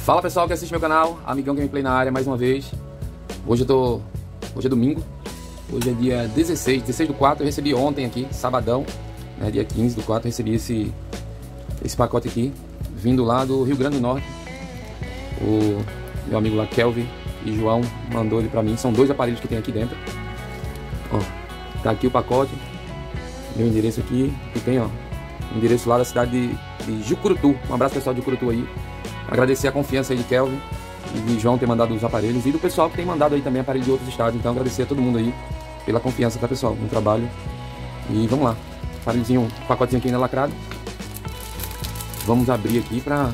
Fala pessoal que assiste meu canal, Amigão Gameplay na área mais uma vez. Hoje é domingo, hoje é dia 16 do 4, eu recebi ontem aqui, sabadão, né, dia 15 do 4, eu recebi esse pacote aqui, vindo lá do Rio Grande do Norte. O meu amigo lá, Kelvin e João, mandou ele pra mim, são dois aparelhos que tem aqui dentro. Ó, tá aqui o pacote, meu endereço aqui, e tem ó, o endereço lá da cidade de Jucurutu. Um abraço pessoal de Jucurutu aí. Agradecer a confiança aí de Kelvin e de João ter mandado os aparelhos, e do pessoal que tem mandado aí também aparelhos de outros estados. Então agradecer a todo mundo aí pela confiança, tá pessoal, no trabalho. E vamos lá, aparelhozinho, pacotezinho aqui ainda lacrado. Vamos abrir aqui pra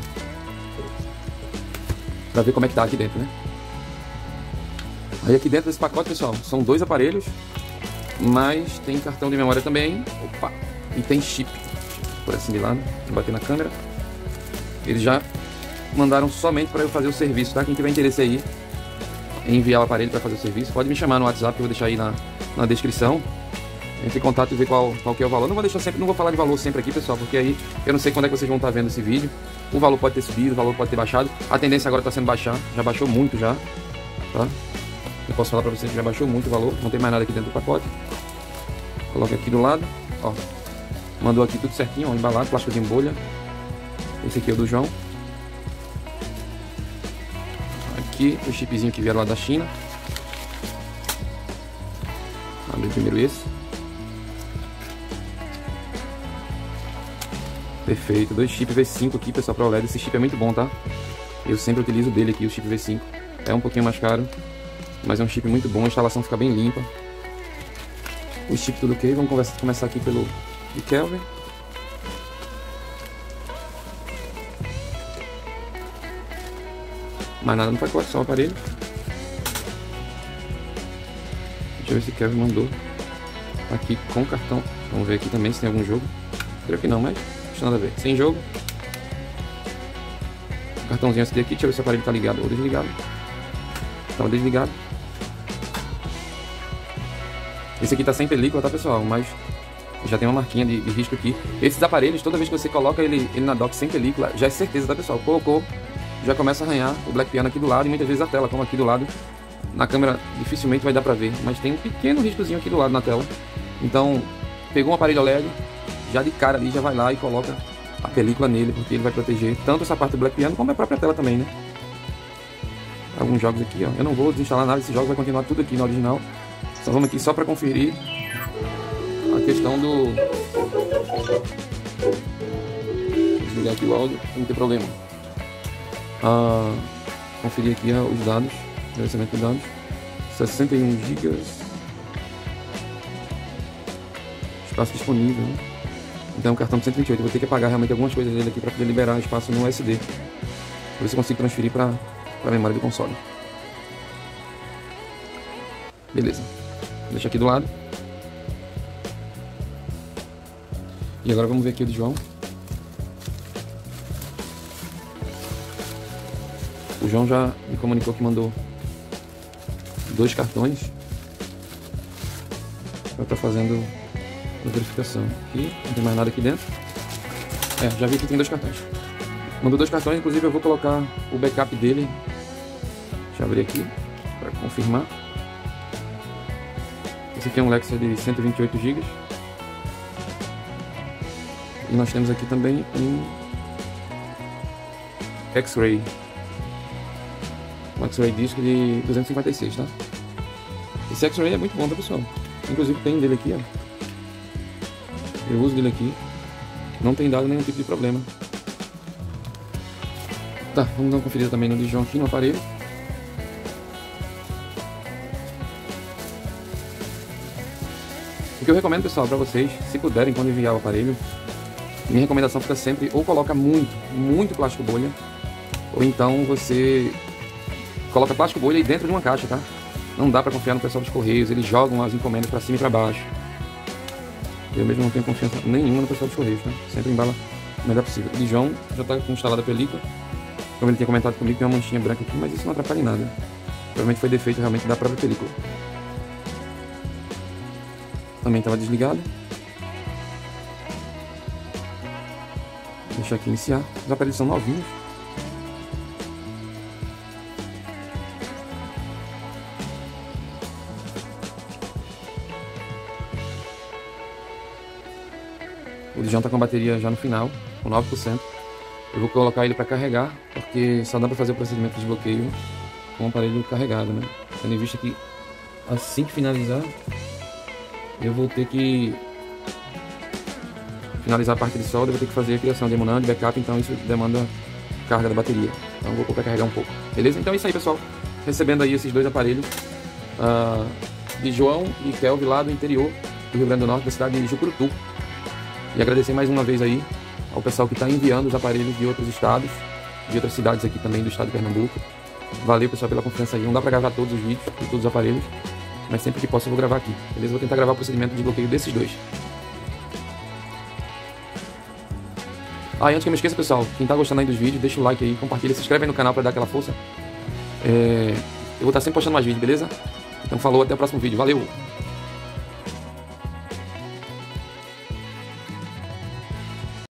ver como é que tá aqui dentro, né? Aí aqui dentro desse pacote, pessoal, são dois aparelhos, mas tem cartão de memória também. Opa! E tem chip, por assim de lado, vou bater na câmera. Eles já mandaram somente para eu fazer o serviço, tá? Quem tiver interesse aí em enviar o aparelho para fazer o serviço, pode me chamar no WhatsApp, que eu vou deixar aí na descrição. Entre em contato e ver qual que é o valor. Não vou falar de valor sempre aqui, pessoal, porque aí eu não sei quando é que vocês vão estar vendo esse vídeo. O valor pode ter subido, o valor pode ter baixado. A tendência agora está sendo baixar, já baixou muito já, tá? Eu posso falar para vocês que já baixou muito o valor, não tem mais nada aqui dentro do pacote. Coloca aqui do lado, ó. Mandou aqui tudo certinho, ó, embalado, plástico de bolha. Esse aqui é o do João. Aqui o chipzinho que vieram lá da China. Abre primeiro esse. Perfeito, dois chips V5 aqui, pessoal, para OLED. Esse chip é muito bom, tá? Eu sempre utilizo dele aqui, o chip V5. É um pouquinho mais caro, mas é um chip muito bom, a instalação fica bem limpa. O chip tudo ok, vamos começar aqui pelo de Kelvin. Mais nada no pacote, só o aparelho. Deixa eu ver se Kelvin mandou aqui com cartão. Vamos ver aqui também se tem algum jogo. Creio que não, mas não tem nada a ver. Sem jogo. Cartãozinho SD aqui, deixa eu ver se o aparelho tá ligado ou desligado. Tá desligado. Esse aqui tá sem película, tá pessoal? Mas já tem uma marquinha de risco aqui. Esses aparelhos, toda vez que você coloca ele na dock sem película, já é certeza, tá pessoal? Colocou, já começa a arranhar o Black Piano aqui do lado, e muitas vezes a tela, como aqui do lado, na câmera dificilmente vai dar pra ver, mas tem um pequeno riscozinho aqui do lado na tela. Então, pegou um aparelho OLED, já de cara ali, já vai lá e coloca a película nele, porque ele vai proteger tanto essa parte do Black Piano, como a própria tela também, né? Alguns jogos aqui, ó, eu não vou desinstalar nada desses jogos, vai continuar tudo aqui no original. Só vamos aqui só pra conferir a questão do... Desligar aqui o áudio, não tem problema. Conferir aqui os dados, gerenciamento de dados, 61 GB, espaço disponível, né? Então, um cartão de 128, vou ter que apagar realmente algumas coisas dele aqui para poder liberar espaço no SD, por isso eu consigo transferir para a memória do console. Beleza, deixa aqui do lado. E agora vamos ver aqui o do João. O João já me comunicou que mandou dois cartões para estar fazendo a verificação. Aqui não tem mais nada aqui dentro. Já vi que tem dois cartões. Mandou dois cartões, inclusive eu vou colocar o backup dele. Deixa eu abrir aqui para confirmar. Esse aqui é um Lexus de 128 GB. E nós temos aqui também um X-Ray. Um X-Ray disc de 256, tá? Esse X-Ray é muito bom, tá pessoal? Inclusive tem dele aqui, ó. Eu uso dele aqui. Não tem dado nenhum tipo de problema. Tá, vamos dar uma conferida também no de João aqui no aparelho. O que eu recomendo, pessoal, pra vocês, se puderem, quando enviar o aparelho, minha recomendação fica sempre, ou coloca muito plástico bolha, ou então você coloca plástico bolha aí dentro de uma caixa, tá? Não dá pra confiar no pessoal dos Correios, eles jogam as encomendas pra cima e pra baixo. Eu mesmo não tenho confiança nenhuma no pessoal dos Correios, tá? Sempre embala o melhor possível. O de João já tá instalada a película. Como ele tinha comentado comigo, tem uma manchinha branca aqui, mas isso não atrapalha em nada. Provavelmente foi defeito realmente da própria película. Também estava desligado. Deixa aqui iniciar. Os aparelhos são novinhos. João tá com a bateria já no final, com 9%. Eu vou colocar ele para carregar, porque só dá para fazer o procedimento de desbloqueio com o aparelho carregado, né? Tendo em vista que assim que finalizar, eu vou ter que finalizar a parte de solda, eu vou ter que fazer a criação de emunão, de backup, então isso demanda carga da bateria. Então eu vou colocar carregar um pouco. Beleza? Então é isso aí, pessoal. Recebendo aí esses dois aparelhos de João e Kelvin lá do interior do Rio Grande do Norte, da cidade de Jucurutu. E agradecer mais uma vez aí ao pessoal que está enviando os aparelhos de outros estados, de outras cidades aqui também do estado de Pernambuco. Valeu, pessoal, pela confiança aí. Não dá para gravar todos os vídeos de todos os aparelhos, mas sempre que posso eu vou gravar aqui. Beleza? Vou tentar gravar o procedimento de bloqueio desses dois. E antes que eu me esqueça, pessoal, quem tá gostando aí dos vídeos, deixa o like aí, compartilha, se inscreve aí no canal para dar aquela força. Eu vou estar sempre postando mais vídeos, beleza? Então falou, até o próximo vídeo. Valeu!